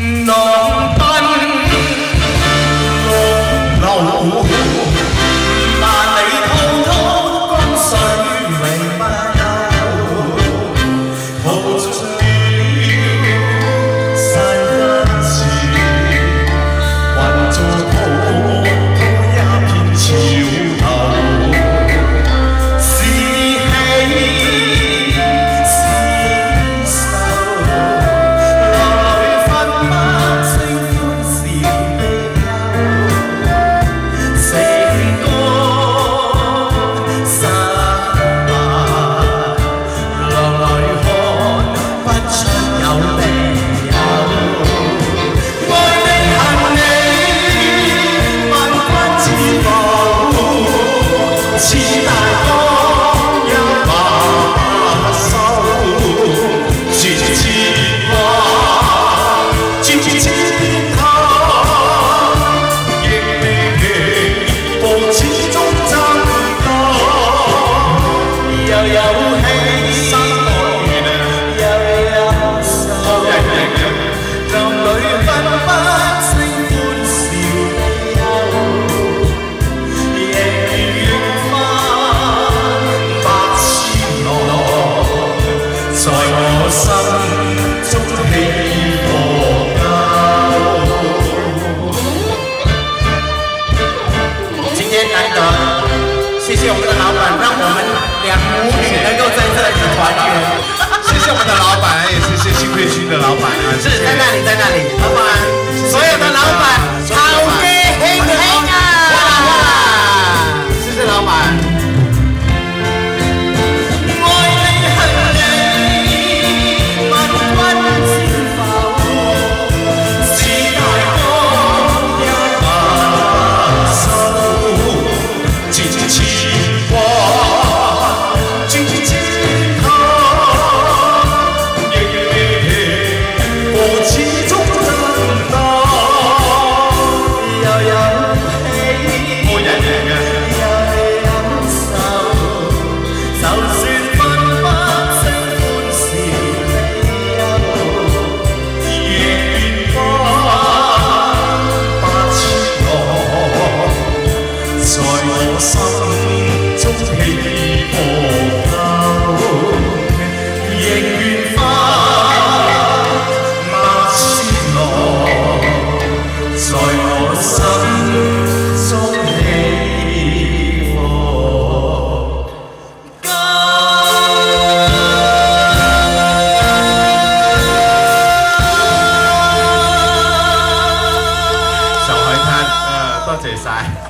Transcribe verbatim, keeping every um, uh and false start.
浪奔浪流，萬里滔滔江水永不休，途中了山一次，雲做滔滔一片潮頭，是喜是愁。 谢谢我们的老板，让我们两母女能够在这里团圆。 谢谢我们的老板，也谢谢幸亏君的老板啊！ 是在那里，在那里，老板，所有的老板，好嘅，興興啊！哇，謝謝老板。 多謝晒。